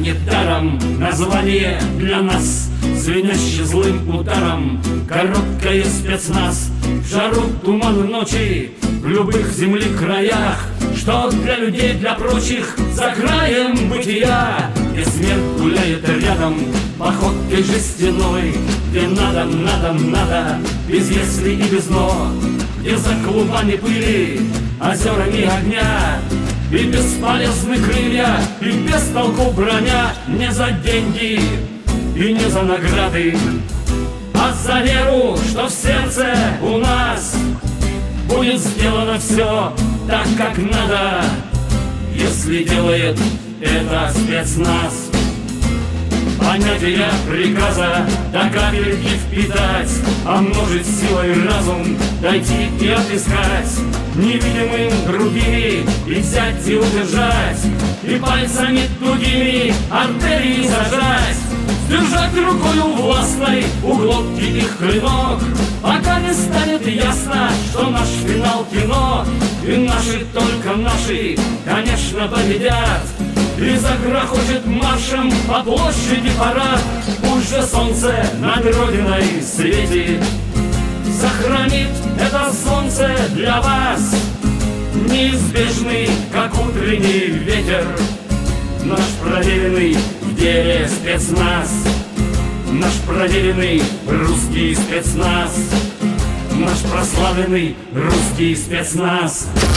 недаром название для нас, звенящий злым ударом, короткое спецназ. В жару туман ночи, в любых земли краях, что для людей, для прочих, за краем бытия, где смерть гуляет рядом походкой жестяной, где надо, без если и без но, где за клубами пыли, озерами огня и бесполезны крылья, и без толку броня, не за деньги и не за награды, а за веру, что в сердце у нас будет сделано все так, как надо, если делает это спецназ. Понятия приказа до капельки впитать, а множить силой разум, дойти и отыскать, невидимым другими и взять и удержать, и пальцами тугими артерии зажать, держать рукою властной у глотки их клинок, пока не станет ясно, что наш финал кино, и наши, только наши, конечно, победят. И загрохочет маршем по площади парад, пусть же солнце над Родиной светит, сохранит это солнце для вас, неизбежный, как утренний ветер, наш проверенный в деле спецназ, наш проверенный русский спецназ, наш прославленный русский спецназ.